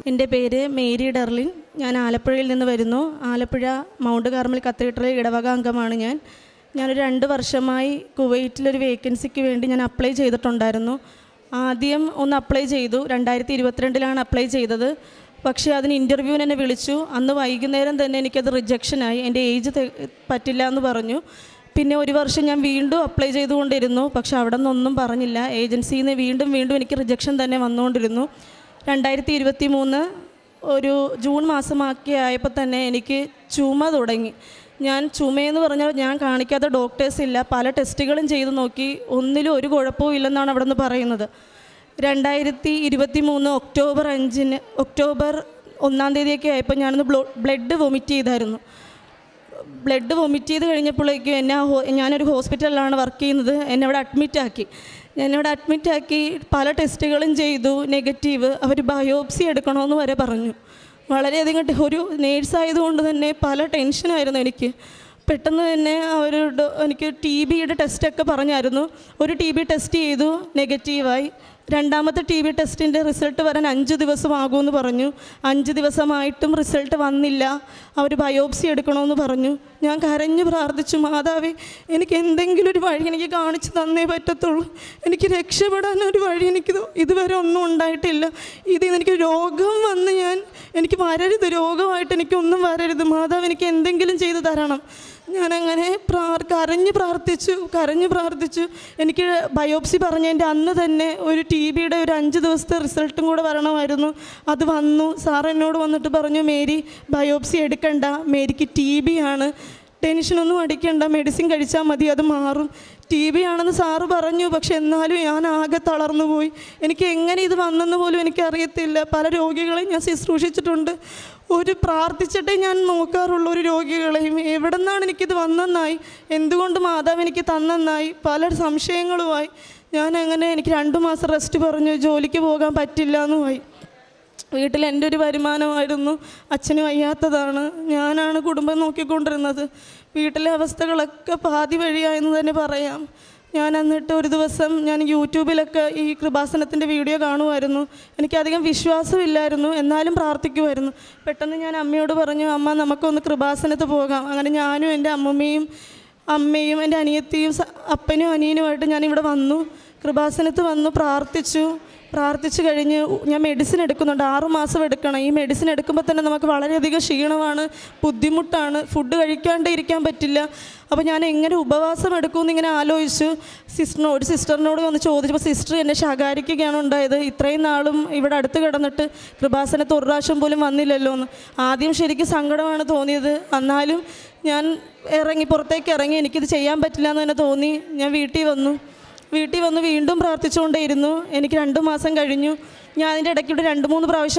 എൻ്റെ പേര് മേരി ഡെർലിൻ. ഞാൻ ആലപ്പുഴയിൽ നിന്ന് വരുന്നു. ആലപ്പുഴ മൗണ്ട് കാർമൽ കത്തീഡ്രൽ ഇടവക അംഗമാണ് ഞാനൊരു 2 വർഷമായി കുവൈറ്റിലൊരു വേക്കൻസിക്ക് വേണ്ടി ഞാൻ അപ്ലൈ ചെയ്തിട്ടുണ്ടായിരുന്നു. ആദ്യം ഒന്ന് അപ്ലൈ ചെയ്തു. 2022 അപ്ലൈ ചെയ്തത്. പക്ഷേ അതിന് ഇൻ്റർവ്യൂവിന് എന്നെ വിളിച്ചു. അന്ന് വൈകുന്നേരം തന്നെ എനിക്കത് റിജക്ഷനായി. എൻ്റെ ഏജ് പറ്റില്ല എന്ന് പറഞ്ഞു. പിന്നെ 1 വർഷം ഞാൻ വീണ്ടും അപ്ലൈ ചെയ്തുകൊണ്ടിരുന്നു. പക്ഷെ അവിടെ നിന്നൊന്നും പറഞ്ഞില്ല. ഏജൻസിയിൽ നിന്ന് വീണ്ടും എനിക്ക് റിജക്ഷൻ തന്നെ വന്നുകൊണ്ടിരുന്നു. 2023 ഒരു ജൂൺ മാസമാക്കി ആയപ്പോൾ തന്നെ എനിക്ക് ചുമ തുടങ്ങി. ഞാൻ ചുമയെന്ന് പറഞ്ഞാൽ ഞാൻ കാണിക്കാത്ത ഡോക്ടേഴ്സ് ഇല്ല. പല ടെസ്റ്റുകളും ചെയ്ത് നോക്കി. ഒന്നിലും ഒരു കുഴപ്പവും ഇല്ലെന്നാണ് അവിടെ നിന്ന് പറയുന്നത്. 2023 ഒക്ടോബർ 1 ആയപ്പോൾ ഞാനൊന്ന് ബ്ലഡ് വൊമിറ്റ് ചെയ്തായിരുന്നു. ബ്ലഡ് വൊമിറ്റ് ചെയ്ത് കഴിഞ്ഞപ്പോഴേക്കും ഞാനൊരു ഹോസ്പിറ്റലിലാണ് വർക്ക് ചെയ്യുന്നത്. എന്നെ അവിടെ അഡ്മിറ്റാക്കി പല ടെസ്റ്റുകളും ചെയ്തു. നെഗറ്റീവ്. അവർ ബയോപ്സി എടുക്കണമെന്ന് വരെ പറഞ്ഞു. വളരെയധികം ഒരു നേഴ്സായതുകൊണ്ട് തന്നെ പല ടെൻഷനായിരുന്നു എനിക്ക്. പെട്ടെന്ന് തന്നെ എനിക്ക് TBയുടെ ടെസ്റ്റൊക്കെ പറഞ്ഞായിരുന്നു. ഒരു TB ടെസ്റ്റ് ചെയ്തു, നെഗറ്റീവായി. രണ്ടാമത്തെ TB ടെസ്റ്റിൻ്റെ റിസൾട്ട് വരാൻ 5 ദിവസമാകുമെന്ന് പറഞ്ഞു. 5 ദിവസമായിട്ടും റിസൾട്ട് വന്നില്ല. അവർ ബയോപ്സി എടുക്കണമെന്ന് പറഞ്ഞു. ഞാൻ കരഞ്ഞു പ്രാർത്ഥിച്ചു, മാതാവേ, എനിക്ക് എന്തെങ്കിലും ഒരു വഴി എനിക്ക് കാണിച്ചു തന്നേ പറ്റത്തുള്ളൂ. എനിക്ക് രക്ഷപ്പെടാനൊരു വഴി എനിക്ക് ഇതുവരെ ഒന്നും ഉണ്ടായിട്ടില്ല. ഇതിൽ നിന്ന് എനിക്ക് രോഗം വന്ന് എനിക്ക് വരരുത്, രോഗമായിട്ട് എനിക്കൊന്നും വരരുത്. മാതാവ് എനിക്ക് എന്തെങ്കിലും ചെയ്തു തരണം. ഞാനങ്ങനെ കരഞ്ഞു പ്രാർത്ഥിച്ചു. എനിക്ക് ബയോപ്സി പറഞ്ഞതിൻ്റെ അന്ന് തന്നെ ഒരു TBയുടെ ഒരു 5 ദിവസത്തെ റിസൾട്ടും കൂടെ വരണമായിരുന്നു. അത് വന്നു. സാർ എന്നോട് വന്നിട്ട് പറഞ്ഞു, മേരി ബയോപ്സി എടുക്കണ്ട, മേരിക്ക് TB ആണ്, ടെൻഷനൊന്നും അടിക്കണ്ട, മെഡിസിൻ കഴിച്ചാൽ മതി, അത് മാറും. TB ആണെന്ന് സാറ് പറഞ്ഞു. പക്ഷെ എന്നാലും ഞാൻ ആകെ തളർന്നു പോയി. എനിക്ക് എങ്ങനെ ഇത് വന്നെന്ന് പോലും എനിക്കറിയത്തില്ല. പല രോഗികളെയും ഞാൻ ശുശ്രൂഷിച്ചിട്ടുണ്ട്. പ്രാർത്ഥിച്ചിട്ടേ ഞാൻ നോക്കാറുള്ളൂ ഒരു രോഗികളെയും. എവിടെ നിന്നാണ് എനിക്കിത് വന്നെന്നായി, എന്തുകൊണ്ട് മാതാവ് എനിക്ക് തന്നെന്നായി, പല സംശയങ്ങളുമായി. എനിക്ക് 2 മാസം റെസ്റ്റ് പറഞ്ഞു. ജോലിക്ക് പോകാൻ പറ്റില്ല എന്നുമായി. വീട്ടിൽ എൻ്റെ ഒരു വരുമാനമായിരുന്നു. അച്ഛന് വയ്യാത്തതാണ്. ഞാനാണ് കുടുംബം നോക്കിക്കൊണ്ടിരുന്നത്. വീട്ടിലെ അവസ്ഥകളൊക്കെ പാതി വഴിയായെന്ന് തന്നെ പറയാം. എന്നിട്ട് ഒരു ദിവസം ഞാൻ യൂട്യൂബിലൊക്കെ ഈ കൃപാസനത്തിൻ്റെ വീഡിയോ കാണുമായിരുന്നു. എനിക്കധികം വിശ്വാസമില്ലായിരുന്നു, എന്നാലും പ്രാർത്ഥിക്കുമായിരുന്നു. പെട്ടെന്ന് ഞാൻ അമ്മയോട് പറഞ്ഞു, അമ്മ നമുക്കൊന്ന് കൃപാസനത്ത് പോകാം. അങ്ങനെ ഞാനും എൻ്റെ അമ്മയും എൻ്റെ അനിയത്തിയും അപ്പനും അനിയനുമായിട്ട് ഞാനിവിടെ വന്നു. കൃപാസനത്ത് വന്നു പ്രാർത്ഥിച്ചു കഴിഞ്ഞ് ഞാൻ മെഡിസിൻ എടുക്കുന്നുണ്ട്. 6 മാസം എടുക്കണം. ഈ മെഡിസിൻ എടുക്കുമ്പോൾ തന്നെ നമുക്ക് വളരെയധികം ക്ഷീണമാണ്, ബുദ്ധിമുട്ടാണ്, ഫുഡ് കഴിക്കാണ്ട് ഇരിക്കാൻ പറ്റില്ല. അപ്പോൾ ഞാൻ എങ്ങനെ ഉപവാസം എടുക്കുമെന്ന് ഇങ്ങനെ ആലോചിച്ചു. സിസ്റ്ററിനോട് വന്ന് ചോദിച്ചപ്പോൾ സിസ്റ്റർ എന്നെ ശകാരിക്കുകയാണ് ഉണ്ടായത്. ഇത്രയും നാളും ഇവിടെ അടുത്ത് കിടന്നിട്ട് കൃപാസനത്ത് 1 പ്രാവശ്യം പോലും വന്നില്ലല്ലോ എന്ന്. ആദ്യം ശരിക്കും സങ്കടമാണ് തോന്നിയത്. എന്നാലും ഞാൻ പുറത്തേക്ക് ഇറങ്ങി. എനിക്കിത് ചെയ്യാൻ പറ്റില്ല എന്ന് തന്നെ തോന്നി. ഞാൻ വീട്ടിൽ വന്നു വീണ്ടും പ്രാർത്ഥിച്ചുകൊണ്ടേയിരുന്നു. എനിക്ക് 2 മാസം കഴിഞ്ഞു. ഞാൻ അതിൻ്റെ ഇടയ്ക്കൂടെ 2-3 പ്രാവശ്യം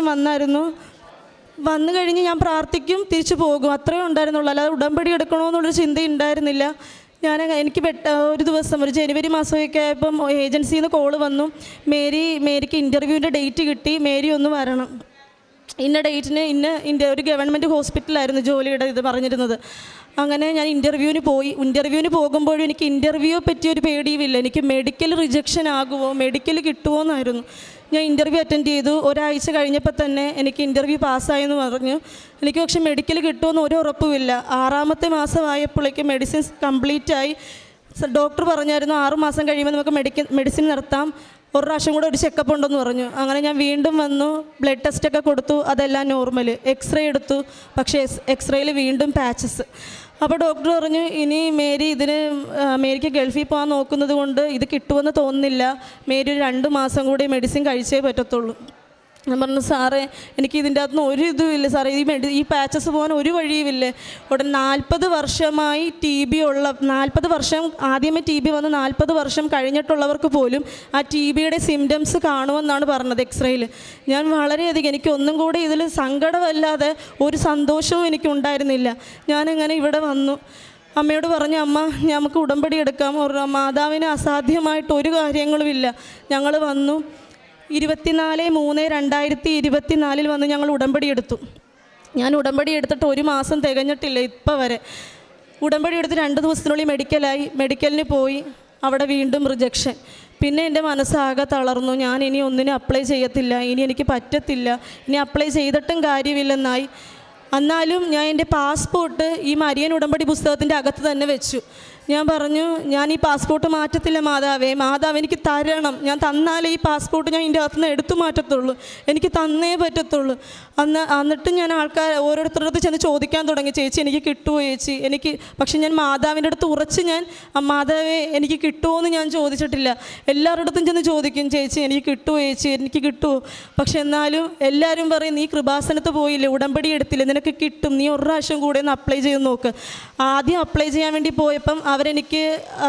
വന്നു കഴിഞ്ഞ് ഞാൻ പ്രാർത്ഥിക്കും, തിരിച്ചു പോകും, അത്രയും ഉണ്ടായിരുന്നുള്ളൂ. അല്ലാതെ ഉടമ്പടി എടുക്കണമെന്നുള്ളൊരു ചിന്ത ഉണ്ടായിരുന്നില്ല. എനിക്ക് ഒരു ദിവസം ഒരു ജനുവരി മാസമൊക്കെ ആയപ്പം ഏജൻസിയിൽ നിന്ന് കോള് വന്നു. മേരിക്ക് ഇൻ്റർവ്യൂവിൻ്റെ ഡേറ്റ് കിട്ടി, മേരി ഒന്ന് വരണം, ഇന്ന ഡേറ്റിന് ഒരു ഗവൺമെൻറ് ഹോസ്പിറ്റലായിരുന്നു ജോലിയുടെ ഇത് പറഞ്ഞിരുന്നത്. അങ്ങനെ ഞാൻ ഇൻ്റർവ്യൂവിന് പോകുമ്പോഴും എനിക്ക് ഇൻ്റർവ്യൂയെ പറ്റിയൊരു പേടിയുമില്ല. എനിക്ക് മെഡിക്കൽ റിജക്ഷൻ ആകുമോ, മെഡിക്കൽ കിട്ടുമോ എന്നായിരുന്നു. ഞാൻ ഇൻ്റർവ്യൂ അറ്റൻഡ് ചെയ്തു. ഒരാഴ്ച കഴിഞ്ഞപ്പോൾ തന്നെ എനിക്ക് ഇൻ്റർവ്യൂ പാസ്സായെന്ന് പറഞ്ഞു. എനിക്ക് പക്ഷേ മെഡിക്കൽ കിട്ടുമെന്ന് ഒരു ഉറപ്പുമില്ല. 6-ാമത്തെ മാസമായപ്പോഴേക്കും മെഡിസിൻസ് കംപ്ലീറ്റായി. ഡോക്ടർ പറഞ്ഞായിരുന്നു 6 മാസം കഴിയുമ്പോൾ നമുക്ക് മെഡിസിൻ നിർത്താം, 1 പ്രാവശ്യം കൂടെ ഒരു ചെക്കപ്പ് ഉണ്ടെന്ന് പറഞ്ഞു. അങ്ങനെ ഞാൻ വീണ്ടും വന്നു, ബ്ലഡ് ടെസ്റ്റൊക്കെ കൊടുത്തു, അതെല്ലാം നോർമൽ. എക്സ്റേ എടുത്തു, പക്ഷേ എക്സ്റേയിൽ വീണ്ടും പാച്ചസ്. അപ്പോൾ ഡോക്ടർ പറഞ്ഞു, ഇനി മേരിക്ക് ഗൾഫിൽ പോകാൻ നോക്കുന്നത് കൊണ്ട് ഇത് കിട്ടുമെന്ന് തോന്നുന്നില്ല, മേരി ഒരു 2 മാസം കൂടി മെഡിസിൻ കഴിച്ചേ പറ്റത്തുള്ളൂ. ഞാൻ പറഞ്ഞു, സാറേ എനിക്ക് ഇതിൻ്റെ അകത്തുനിന്ന് ഒരു ഇതുമില്ല സാറേ, ഈ പാച്ചസ് പോകാൻ ഒരു വഴിയുമില്ലേ. ഉടൻ 40 വർഷമായി TB 40 വർഷം ആദ്യമേ TB വന്ന് 40 വർഷം കഴിഞ്ഞിട്ടുള്ളവർക്ക് പോലും ആ TBയുടെ സിംറ്റംസ് കാണുമെന്നാണ് പറഞ്ഞത് എക്സ്റേയിൽ. ഞാൻ വളരെയധികം എനിക്കൊന്നും കൂടി ഇതിൽ സങ്കടമല്ലാതെ ഒരു സന്തോഷവും എനിക്കുണ്ടായിരുന്നില്ല. ഞാനങ്ങനെ ഇവിടെ വന്നു. അമ്മയോട് പറഞ്ഞു, അമ്മ നമുക്ക് ഉടമ്പടി എടുക്കാം, മാതാവിന് അസാധ്യമായിട്ട് ഒരു കാര്യങ്ങളുമില്ല. ഞങ്ങൾ വന്നു. 24/3/2024 വന്ന് ഞങ്ങൾ ഉടമ്പടി എടുത്തു. ഞാൻ ഉടമ്പടി എടുത്തിട്ട് 1 മാസം തികഞ്ഞിട്ടില്ല ഇപ്പം വരെ. ഉടമ്പടി എടുത്ത് 2 ദിവസത്തിനുള്ളിൽ മെഡിക്കലിന് പോയി. അവിടെ വീണ്ടും റിജക്ഷൻ. പിന്നെ എൻ്റെ മനസ്സാകെ തളർന്നു. ഞാൻ ഇനി ഒന്നിനും അപ്ലൈ ചെയ്യത്തില്ല, ഇനി എനിക്ക് പറ്റത്തില്ല, ഇനി അപ്ലൈ ചെയ്തിട്ടും കാര്യമില്ലെന്നായി. എന്നാലും ഞാൻ എൻ്റെ പാസ്പോർട്ട് ഈ മരിയൻ ഉടമ്പടി പുസ്തകത്തിൻ്റെ അകത്ത് തന്നെ വെച്ചു. ഞാൻ പറഞ്ഞു, ഞാൻ ഈ പാസ്പോർട്ട് മാറ്റത്തില്ല മാതാവേ, മാതാവ് എനിക്ക് തരണം, ഞാൻ തന്നാലേ ഈ പാസ്പോർട്ട് ഞാൻ ഇതിൻ്റെ അകത്തുനിന്ന് എടുത്തു മാറ്റത്തുള്ളൂ, എനിക്ക് തന്നേ പറ്റത്തുള്ളൂ. എന്നിട്ട് ഞാൻ ഓരോരുത്തരുടെ അടുത്ത് ചെന്ന് ചോദിക്കാൻ തുടങ്ങി, ചേച്ചി എനിക്ക് കിട്ടുമോ ചേച്ചി എനിക്ക്. പക്ഷെ ഞാൻ മാതാവിൻ്റെ അടുത്ത് ഉറച്ച് ഞാൻ മാതാവേ എനിക്ക് കിട്ടുമോ എന്ന് ഞാൻ ചോദിച്ചിട്ടില്ല. എല്ലാവരുടെ അടുത്തും ചെന്ന് ചോദിക്കും, ചേച്ചി എനിക്ക് കിട്ടുമോ ചേച്ചി എനിക്ക് കിട്ടുമോ. പക്ഷെ എന്നാലും എല്ലാവരും പറയും, നീ കൃപാസനത്ത് പോയില്ലേ, ഉടമ്പടി എടുത്തില്ലേ, നിനക്ക് കിട്ടും, നീ ഒരു പ്രാവശ്യം കൂടെ ഒന്ന് അപ്ലൈ ചെയ്ത് നോക്ക്. ആദ്യം അപ്ലൈ ചെയ്യാൻ വേണ്ടി പോയപ്പം അവരെനിക്ക്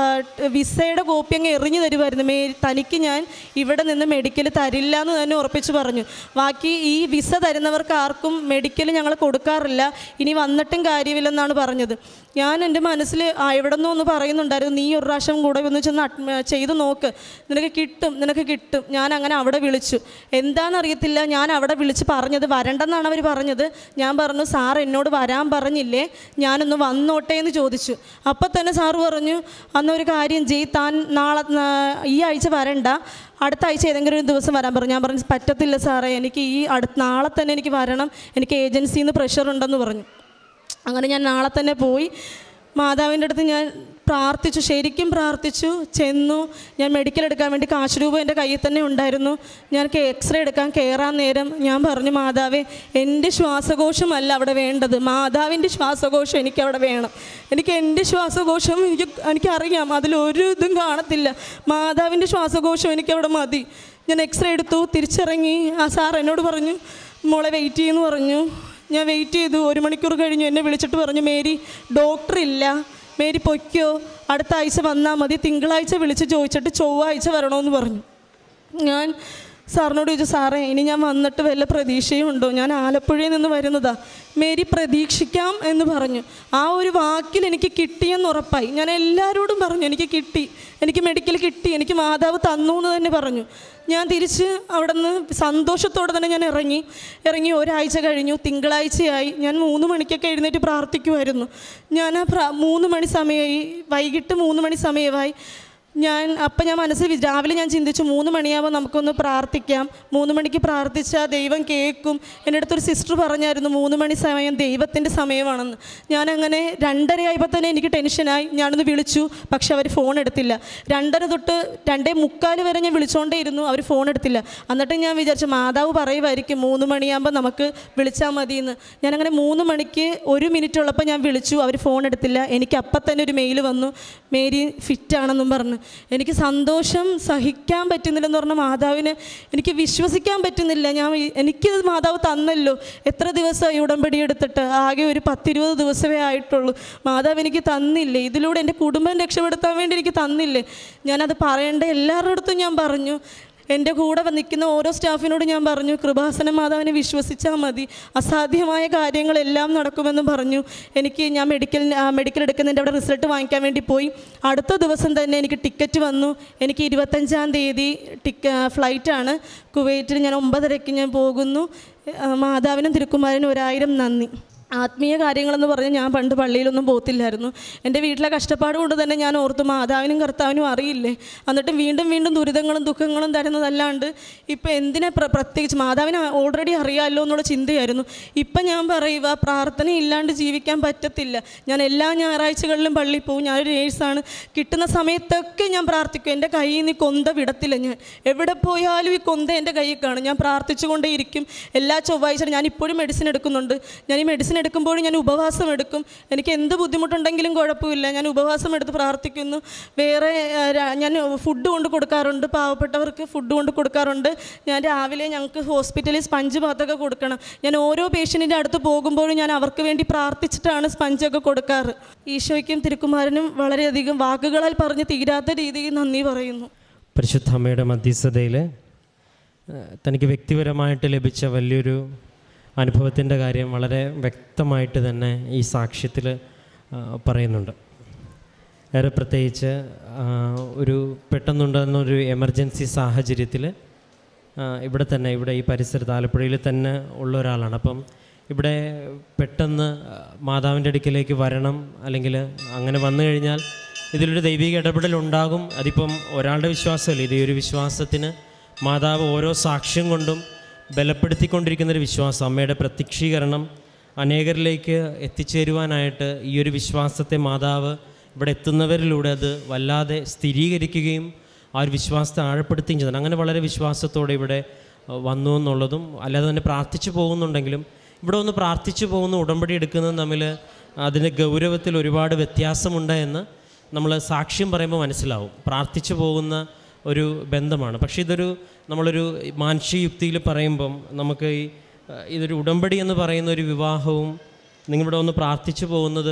വിസയുടെ കോപ്പി അങ്ങ് എറിഞ്ഞു തരുമായിരുന്നു. തനിക്ക് ഞാൻ ഇവിടെ നിന്ന് മെഡിക്കൽ തരില്ല എന്ന് തന്നെ ഉറപ്പിച്ച് പറഞ്ഞു. ബാക്കി ഈ വിസ തരുന്നവർക്ക് ആർക്കും മെഡിക്കൽ ഞങ്ങൾ കൊടുക്കാറില്ല, ഇനി വന്നിട്ടും കാര്യമില്ലെന്നാണ് പറഞ്ഞത്. ഞാൻ എൻ്റെ മനസ്സിൽ എവിടെ നിന്നോ ഒന്ന് പറയുന്നുണ്ടായിരുന്നു, നീ ഒരു പ്രാവശ്യം കൂടെ ഒന്ന് ചെന്ന് ചെയ്ത് നോക്ക്, നിനക്ക് കിട്ടും നിനക്ക് കിട്ടും. ഞാൻ അങ്ങനെ അവിടെ വിളിച്ചു. എന്താണെന്നറിയത്തില്ല, ഞാൻ അവിടെ വിളിച്ച് പറഞ്ഞത് വരണ്ടെന്നാണ് അവർ പറഞ്ഞത്. ഞാൻ പറഞ്ഞു, സാർ എന്നോട് വരാൻ പറഞ്ഞില്ലേ, ഞാനൊന്ന് വന്നോട്ടെ എന്ന് ചോദിച്ചു. അപ്പം തന്നെ സാറ് പറഞ്ഞു, അന്നൊരു കാര്യം താൻ നാളെ ഈ ആഴ്ച വരണ്ട, അടുത്ത ആഴ്ച ഏതെങ്കിലും ഒരു ദിവസം വരാൻ പറഞ്ഞു. ഞാൻ പറഞ്ഞു, പറ്റത്തില്ല സാറേ, എനിക്ക് നാളെ തന്നെ എനിക്ക് വരണം, എനിക്ക് ഏജൻസിയിൽ നിന്ന് പ്രഷറുണ്ടെന്ന് പറഞ്ഞു. അങ്ങനെ ഞാൻ നാളെ തന്നെ പോയി മാതാവിൻ്റെ അടുത്ത് ഞാൻ പ്രാർത്ഥിച്ചു, ശരിക്കും പ്രാർത്ഥിച്ചു. ചെന്നു, ഞാൻ മെഡിക്കൽ എടുക്കാൻ വേണ്ടി കാശ് രൂപ എൻ്റെ കയ്യിൽ തന്നെ ഉണ്ടായിരുന്നു. ഞാൻ എക്സ്റേ എടുക്കാൻ കയറാൻ നേരം ഞാൻ പറഞ്ഞു, മാതാവേ എൻ്റെ ശ്വാസകോശമല്ല അവിടെ വേണ്ടത്, മാതാവിൻ്റെ ശ്വാസകോശം എനിക്ക് അവിടെ വേണം, എനിക്ക് എൻ്റെ ശ്വാസകോശം എനിക്കറിയാം, അതിലൊരു ഇതും കാണത്തില്ല, മാതാവിൻ്റെ ശ്വാസകോശം എനിക്കവിടെ മതി. ഞാൻ എക്സ്റേ എടുത്തു, തിരിച്ചിറങ്ങി. ആ സാർ എന്നോട് പറഞ്ഞു, മോളെ വെയിറ്റ് ചെയ്യുമെന്ന് പറഞ്ഞു. ഞാൻ വെയിറ്റ് ചെയ്തു. 1 മണിക്കൂർ കഴിഞ്ഞു എന്നെ വിളിച്ചിട്ട് പറഞ്ഞു, മേരി ഡോക്ടറില്ല, മേരി പൊയ്ക്കോ, അടുത്ത ആഴ്ച വന്നാൽ മതി, തിങ്കളാഴ്ച വിളിച്ച് ചോദിച്ചിട്ട് ചൊവ്വാഴ്ച വരണമെന്ന് പറഞ്ഞു. ഞാൻ സാറിനോട് ചോദിച്ചു, സാറേ ഇനി ഞാൻ വന്നിട്ട് വല്ല പ്രതീക്ഷയും ഉണ്ടോ, ഞാൻ ആലപ്പുഴയിൽ നിന്ന് വരുന്നതാ, മേരി പ്രതീക്ഷിക്കാം എന്ന് പറഞ്ഞു. ആ ഒരു വാക്കിൽ എനിക്ക് കിട്ടിയെന്ന് ഉറപ്പായി. ഞാൻ എല്ലാവരോടും പറഞ്ഞു, എനിക്ക് കിട്ടി, എനിക്ക് മെഡിക്കൽ കിട്ടി, എനിക്ക് മാതാവ് തന്നു എന്ന് തന്നെ പറഞ്ഞു. ഞാൻ തിരിച്ച് അവിടെ നിന്ന് സന്തോഷത്തോടെ തന്നെ ഞാൻ ഇറങ്ങി. ഒരാഴ്ച കഴിഞ്ഞു, തിങ്കളാഴ്ചയായി. ഞാൻ 3 മണിക്കൊക്കെ എഴുന്നേറ്റ് പ്രാർത്ഥിക്കുമായിരുന്നു. ഞാൻ 3 മണി സമയമായി, വൈകിട്ട് 3 മണി സമയമായി. ഞാൻ മനസ്സിൽ രാവിലെ ഞാൻ ചിന്തിച്ചു, 3 മണിയാകുമ്പോൾ നമുക്കൊന്ന് പ്രാർത്ഥിക്കാം, 3 മണിക്ക് പ്രാർത്ഥിച്ചാൽ ദൈവം കേൾക്കും. എൻ്റെ അടുത്തൊരു സിസ്റ്റർ പറഞ്ഞായിരുന്നു, 3 മണി സമയം ദൈവത്തിൻ്റെ സമയമാണെന്ന്. ഞാനങ്ങനെ 2:30 ആയപ്പോൾ തന്നെ എനിക്ക് ടെൻഷനായി. ഞാനൊന്ന് വിളിച്ചു, പക്ഷെ അവർ ഫോൺ എടുത്തില്ല. 2:30 തൊട്ട് 2:45 വരെ ഞാൻ വിളിച്ചുകൊണ്ടേ ഇരുന്നു, അവർ ഫോൺ എടുത്തില്ല. എന്നിട്ട് ഞാൻ വിചാരിച്ചു, മാതാവ് പറയുമായിരിക്കും 3 മണിയാകുമ്പോൾ നമുക്ക് വിളിച്ചാൽ മതിയെന്ന്. ഞാനങ്ങനെ 3 മണിക്ക് 1 മിനിറ്റ് ഉള്ളപ്പോൾ ഞാൻ വിളിച്ചു, അവർ ഫോൺ എടുത്തില്ല. എനിക്ക് അപ്പം തന്നെ ഒരു മെയിൽ വന്നു, മേരി ഫിറ്റാണെന്നും പറഞ്ഞു. എനിക്ക് സന്തോഷം സഹിക്കാൻ പറ്റുന്നില്ലെന്ന് പറഞ്ഞാൽ മാതാവിനെ എനിക്ക് വിശ്വസിക്കാൻ പറ്റുന്നില്ല. എനിക്കിത് മാതാവ് തന്നല്ലോ. എത്ര ദിവസമായി ഉടമ്പടി എടുത്തിട്ട്? ആകെ ഒരു 10-20 ദിവസമേ ആയിട്ടുള്ളൂ. മാതാവ് എനിക്ക് തന്നില്ലേ, ഇതിലൂടെ എൻ്റെ കുടുംബം രക്ഷപ്പെടുത്താൻ വേണ്ടി എനിക്ക് തന്നില്ലേ. ഞാനത് പറയേണ്ട എല്ലാവരുടെ അടുത്തും ഞാൻ പറഞ്ഞു. എൻ്റെ കൂടെ നിൽക്കുന്ന ഓരോ സ്റ്റാഫിനോട് ഞാൻ പറഞ്ഞു, കൃപാസന മാതാവിനെ വിശ്വസിച്ചാൽ മതി, അസാധ്യമായ കാര്യങ്ങളെല്ലാം നടക്കുമെന്ന് പറഞ്ഞു. ഞാൻ മെഡിക്കൽ എടുക്കുന്നതിൻ്റെ അവിടെ റിസൾട്ട് വാങ്ങിക്കാൻ വേണ്ടി പോയി. അടുത്ത ദിവസം തന്നെ എനിക്ക് ടിക്കറ്റ് വന്നു. എനിക്ക് 25-ാം തീയതി ഫ്ലൈറ്റാണ് കുവൈറ്റിൽ. ഞാൻ 9:30-ക്ക് ഞാൻ പോകുന്നു. മാതാവിനും തിരുക്കുമാരനും 1000 നന്ദി. ആത്മീയ കാര്യങ്ങളെന്ന് പറഞ്ഞ് ഞാൻ പണ്ട് പള്ളിയിലൊന്നും പോകത്തില്ലായിരുന്നു. എൻ്റെ വീട്ടിലെ കഷ്ടപ്പാട് കൊണ്ട് തന്നെ ഞാൻ ഓർത്തു, മാതാവിനും കർത്താവിനും അറിയില്ലേ, എന്നിട്ട് വീണ്ടും ദുരിതങ്ങളും ദുഃഖങ്ങളും തരുന്നതല്ലാണ്ട് ഇപ്പം എന്തിനാ പ്രത്യേകിച്ച് മാതാവിനെ ഓൾറെഡി അറിയാമല്ലോ എന്നുള്ള ചിന്തയായിരുന്നു. ഇപ്പം ഞാൻ പറയുക, പ്രാർത്ഥന ഇല്ലാണ്ട് ജീവിക്കാൻ പറ്റത്തില്ല. ഞാൻ എല്ലാ ഞായറാഴ്ചകളിലും പള്ളിയിൽ പോകും. ഞാനൊരു നേഴ്സാണ്. കിട്ടുന്ന സമയത്തൊക്കെ ഞാൻ പ്രാർത്ഥിക്കും. എൻ്റെ കയ്യിൽ നിന്ന് കൊന്ത വിടത്തില്ല. ഞാൻ എവിടെ പോയാലും ഈ കൊന്ത എൻ്റെ കയ്യിൽ കാണും. ഞാൻ പ്രാർത്ഥിച്ചുകൊണ്ടേ ഇരിക്കും. എല്ലാ ചൊവ്വാഴ്ച ഞാൻ ഇപ്പോഴും മെഡിസിൻ എടുക്കുന്നുണ്ട്. ഞാൻ ഈ മെഡിസിൻ എടുക്കുമ്പോഴും ഞാൻ ഉപവാസം എടുക്കും. എനിക്ക് എന്ത് ബുദ്ധിമുട്ടുണ്ടെങ്കിലും കുഴപ്പമില്ല, ഞാൻ ഉപവാസം എടുത്ത് പ്രാർത്ഥിക്കുന്നു. വേറെ ഞാൻ ഫുഡ് കൊണ്ട് കൊടുക്കാറുണ്ട്, പാവപ്പെട്ടവർക്ക് ഫുഡ് കൊണ്ട് കൊടുക്കാറുണ്ട്. ഞാൻ രാവിലെ ഞങ്ങൾക്ക് ഹോസ്പിറ്റലിൽ സ്പഞ്ച് ഭാഗത്തൊക്കെ കൊടുക്കണം. ഞാൻ ഓരോ പേഷ്യൻറ്റിൻ്റെ അടുത്ത് പോകുമ്പോഴും ഞാൻ അവർക്ക് വേണ്ടി പ്രാർത്ഥിച്ചിട്ടാണ് സ്പഞ്ചൊക്കെ കൊടുക്കാറ്. ഈശോയ്ക്കും തിരുക്കുമാരനും വളരെയധികം വാക്കുകളാൽ പറഞ്ഞ് തീരാത്ത രീതിയിൽ നന്ദി പറയുന്നു. പരിശുദ്ധ അമ്മയുടെ മധ്യസ്ഥതയിൽ തനിക്ക് വ്യക്തിപരമായിട്ട് ലഭിച്ച വലിയൊരു അനുഭവത്തിൻ്റെ കാര്യം വളരെ വ്യക്തമായിട്ട് തന്നെ ഈ സാക്ഷ്യത്തിൽ പറയുന്നുണ്ട്. ഏറെ പ്രത്യേകിച്ച് ഒരു പെട്ടെന്നുണ്ടാകുന്നൊരു എമർജൻസി സാഹചര്യത്തിൽ ഇവിടെ ഈ പരിസരത്ത് ആലപ്പുഴയിൽ തന്നെ ഉള്ള ഒരാളാണ്. അപ്പം ഇവിടെ പെട്ടെന്ന് മാതാവിൻ്റെ അടുക്കിലേക്ക് വരണം, അല്ലെങ്കിൽ അങ്ങനെ വന്നു കഴിഞ്ഞാൽ ഇതിലൊരു ദൈവിക ഇടപെടലുണ്ടാകും. അതിപ്പം ഒരാളുടെ വിശ്വാസമല്ല, ഇത് ഈ ഒരു വിശ്വാസത്തിന് മാതാവ് ഓരോ സാക്ഷ്യം കൊണ്ടും ബലപ്പെടുത്തിക്കൊണ്ടിരിക്കുന്നൊരു വിശ്വാസം. അമ്മയുടെ പ്രത്യക്ഷീകരണം അനേകരിലേക്ക് എത്തിച്ചേരുവാനായിട്ട് ഈ ഒരു വിശ്വാസത്തെ മാതാവ് ഇവിടെ എത്തുന്നവരിലൂടെ അത് വല്ലാതെ സ്ഥിരീകരിക്കുകയും ആ ഒരു വിശ്വാസത്തെ ആഴപ്പെടുത്തുകയും ചെയ്യുന്നുണ്ട്. അങ്ങനെ വളരെ വിശ്വാസത്തോടെ ഇവിടെ വന്നു എന്നുള്ളതും, അല്ലാതെ തന്നെ പ്രാർത്ഥിച്ചു പോകുന്നുണ്ടെങ്കിലും ഇവിടെ ഒന്ന് പ്രാർത്ഥിച്ചു പോകുന്ന ഉടമ്പടി എടുക്കുന്നതും തമ്മിൽ അതിൻ്റെ ഗൗരവത്തിൽ ഒരുപാട് വ്യത്യാസമുണ്ട് എന്ന് നമ്മൾ സാക്ഷ്യം പറയുമ്പോൾ മനസ്സിലാവും. പ്രാർത്ഥിച്ചു പോകുന്ന ഒരു ബന്ധമാണ്. പക്ഷേ നമ്മളൊരു മാനുഷിക യുക്തിയിൽ പറയുമ്പം നമുക്ക് ഇതൊരു ഉടമ്പടി എന്ന് പറയുന്ന ഒരു വിവാഹവും നിങ്ങളിവിടെ ഒന്ന് പ്രാർത്ഥിച്ചു പോകുന്നത്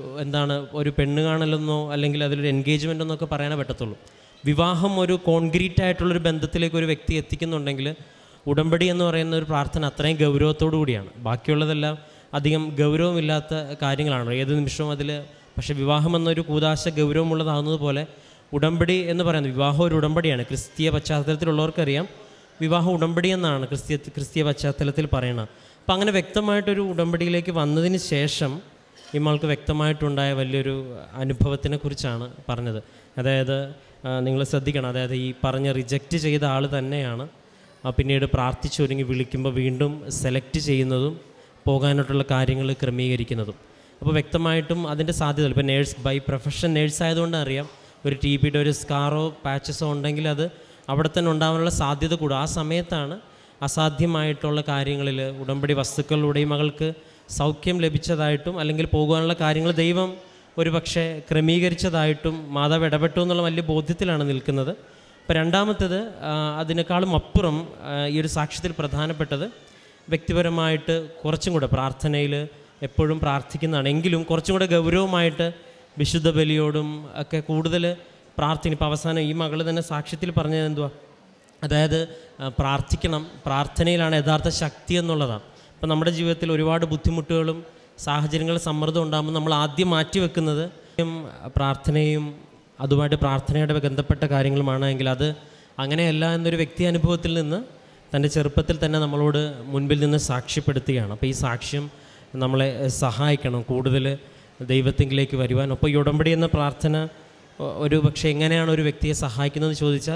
ഒരു പെണ്ണ് കാണലെന്നോ അല്ലെങ്കിൽ അതിലൊരു എൻഗേജ്മെൻ്റ് എന്നൊക്കെ പറയാനേ പറ്റത്തുള്ളൂ. വിവാഹം ഒരു കോൺക്രീറ്റ് ആയിട്ടുള്ളൊരു ബന്ധത്തിലേക്ക് ഒരു വ്യക്തി എത്തിക്കുന്നുണ്ടെങ്കിൽ ഉടമ്പടി എന്ന് പറയുന്ന ഒരു പ്രാർത്ഥന അത്രയും ഗൗരവത്തോടു കൂടിയാണ്. ബാക്കിയുള്ളതെല്ലാം അധികം ഗൗരവമില്ലാത്ത കാര്യങ്ങളാണ് ഏത് നിമിഷവും അതിൽ. പക്ഷേ വിവാഹം എന്നൊരു കൂദാശ ഗൗരവമുള്ളതാകുന്നത് പോലെ ഉടമ്പടി എന്ന് പറയുന്നത് വിവാഹം ഒരു ഉടമ്പടിയാണ്. ക്രിസ്തീയ പശ്ചാത്തലത്തിലുള്ളവർക്കറിയാം വിവാഹം ഉടമ്പടി എന്നാണ് ക്രിസ്തീയ പശ്ചാത്തലത്തിൽ പറയുന്നത്. അപ്പം അങ്ങനെ വ്യക്തമായിട്ടൊരു ഉടമ്പടിയിലേക്ക് വന്നതിന് ശേഷം ഇമ്മൾക്ക് വ്യക്തമായിട്ടുണ്ടായ വലിയൊരു അനുഭവത്തിനെ കുറിച്ചാണ് പറഞ്ഞത്. അതായത് നിങ്ങൾ ശ്രദ്ധിക്കണം, അതായത് ഈ പറഞ്ഞ റിജക്റ്റ് ചെയ്ത ആൾ തന്നെയാണ് പിന്നീട് പ്രാർത്ഥിച്ചൊരുങ്ങി വിളിക്കുമ്പോൾ വീണ്ടും സെലക്ട് ചെയ്യുന്നതും പോകാനായിട്ടുള്ള കാര്യങ്ങൾ ക്രമീകരിക്കുന്നതും. അപ്പോൾ വ്യക്തമായിട്ടും അതിൻ്റെ സാധ്യത, ഇപ്പോൾ നേഴ്സ് ബൈ പ്രൊഫഷൻ നേഴ്സ് ആയതുകൊണ്ട് അറിയാം ഒരു TBയുടെ ഒരു സ്കാറോ പാച്ചസോ ഉണ്ടെങ്കിൽ അത് അവിടെ തന്നെ ഉണ്ടാകാനുള്ള സാധ്യത കൂടും. ആ സമയത്താണ് അസാധ്യമായിട്ടുള്ള കാര്യങ്ങളിൽ ഉടമ്പടി വസ്തുക്കളിലൂടെയും മകൾക്ക് സൗഖ്യം ലഭിച്ചതായിട്ടും അല്ലെങ്കിൽ പോകുവാനുള്ള കാര്യങ്ങൾ ദൈവം ഒരു പക്ഷേ ക്രമീകരിച്ചതായിട്ടും മാതാവ് ഇടപെട്ടു എന്നുള്ള വലിയ ബോധ്യത്തിലാണ് നിൽക്കുന്നത്. ഇപ്പോൾ രണ്ടാമത്തേത്, അതിനേക്കാളും അപ്പുറം ഈ ഒരു സാക്ഷ്യത്തിൽ പ്രധാനപ്പെട്ടത് വ്യക്തിപരമായിട്ട് കുറച്ചും കൂടെ പ്രാർത്ഥനയിൽ എപ്പോഴും പ്രാർത്ഥിക്കുന്നതാണ്, എങ്കിലും കുറച്ചും കൂടെ ഗൗരവമായിട്ട് വിശുദ്ധ ബലിയോടും ഒക്കെ കൂടുതൽ പ്രാർത്ഥന. ഇപ്പോൾ അവസാനം ഈ മകൾ തന്നെ സാക്ഷ്യത്തിൽ പറഞ്ഞത് എന്തുവാ, അതായത് പ്രാർത്ഥിക്കണം, പ്രാർത്ഥനയിലാണ് യഥാർത്ഥ ശക്തി എന്നുള്ളതാണ്. ഇപ്പോൾ നമ്മുടെ ജീവിതത്തിൽ ഒരുപാട് ബുദ്ധിമുട്ടുകളും സാഹചര്യങ്ങളും സമ്മർദ്ദം ഉണ്ടാകുമ്പോൾ നമ്മൾ ആദ്യം മാറ്റിവെക്കുന്നത് പ്രാർത്ഥനയും അതുമായിട്ട് പ്രാർത്ഥനയുടെ ബന്ധപ്പെട്ട കാര്യങ്ങളുമാണ്. എങ്കിൽ അത് അങ്ങനെയല്ല എന്നൊരു വ്യക്തി അനുഭവത്തിൽ നിന്ന് തൻ്റെ ചെറുപ്പത്തിൽ തന്നെ നമ്മളോട് മുൻപിൽ നിന്ന് സാക്ഷ്യപ്പെടുത്തുകയാണ്. അപ്പോൾ ഈ സാക്ഷ്യം നമ്മളെ സഹായിക്കണം കൂടുതൽ ദൈവത്തിലേക്ക് വരുവാൻ. അപ്പോൾ ഈ ഉടമ്പടി എന്ന പ്രാർത്ഥന ഒരു പക്ഷേ എങ്ങനെയാണ് ഒരു വ്യക്തിയെ സഹായിക്കുന്നതെന്ന് ചോദിച്ചാൽ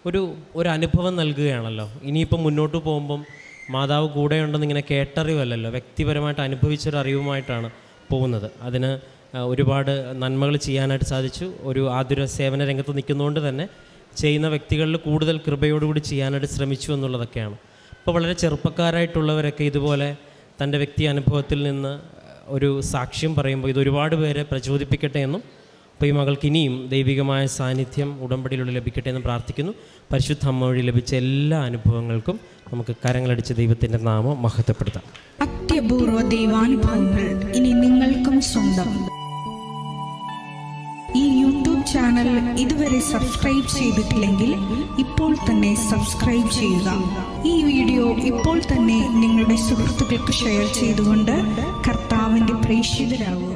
ഒരു അനുഭവം നൽകുകയാണല്ലോ. ഇനിയിപ്പം മുന്നോട്ട് പോകുമ്പം മാതാവ് കൂടെയുണ്ടെന്ന് ഇങ്ങനെ കേട്ടറിവല്ലല്ലോ, വ്യക്തിപരമായിട്ട് അനുഭവിച്ചൊരു അറിവുമായിട്ടാണ് പോകുന്നത്. അതിന് ഒരുപാട് നന്മകൾ ചെയ്യാനായിട്ട് സാധിച്ചു. ഒരു ആതുര സേവന രംഗത്ത് നിൽക്കുന്നതുകൊണ്ട് തന്നെ ചെയ്യുന്ന വ്യക്തികളിൽ കൂടുതൽ കൃപയോടുകൂടി ചെയ്യാനായിട്ട് ശ്രമിച്ചു എന്നുള്ളതൊക്കെയാണ്. അപ്പോൾ വളരെ ചെറുപ്പക്കാരായിട്ടുള്ളവരൊക്കെ ഇതുപോലെ തൻ്റെ വ്യക്തി അനുഭവത്തിൽ നിന്ന് ഒരു സാക്ഷ്യം പറയുമ്പോൾ ഇത് ഒരുപാട് പേരെ പ്രചോദിപ്പിക്കട്ടെ എന്നും, അപ്പോൾ ഈ മകൾക്ക് ഇനിയും ദൈവികമായ സാന്നിധ്യം ഉടമ്പടിയിലൂടെ ലഭിക്കട്ടെ എന്ന് പ്രാർത്ഥിക്കുന്നു. പരിശുദ്ധ അമ്മ വഴി ലഭിച്ച എല്ലാ അനുഭവങ്ങൾക്കും നമുക്ക് കരങ്ങളടിച്ച് ദൈവത്തിൻ്റെ നാമം മഹത്വപ്പെടുത്താം. അത്യപൂർവ ദൈവാനുഭവങ്ങൾ ഇനി നിങ്ങൾക്കും സ്വന്തം. ഈ യൂട്യൂബ് ചാനൽ ഇതുവരെ സബ്സ്ക്രൈബ് ചെയ്തിട്ടില്ലെങ്കിൽ ഇപ്പോൾ തന്നെ സബ്സ്ക്രൈബ് ചെയ്യുക. ഈ വീഡിയോ ഇപ്പോൾ തന്നെ നിങ്ങളുടെ സുഹൃത്തുക്കൾക്ക് ഷെയർ ചെയ്തുകൊണ്ട് കർത്താവിൻ്റെ പ്രേക്ഷിതരാകുക.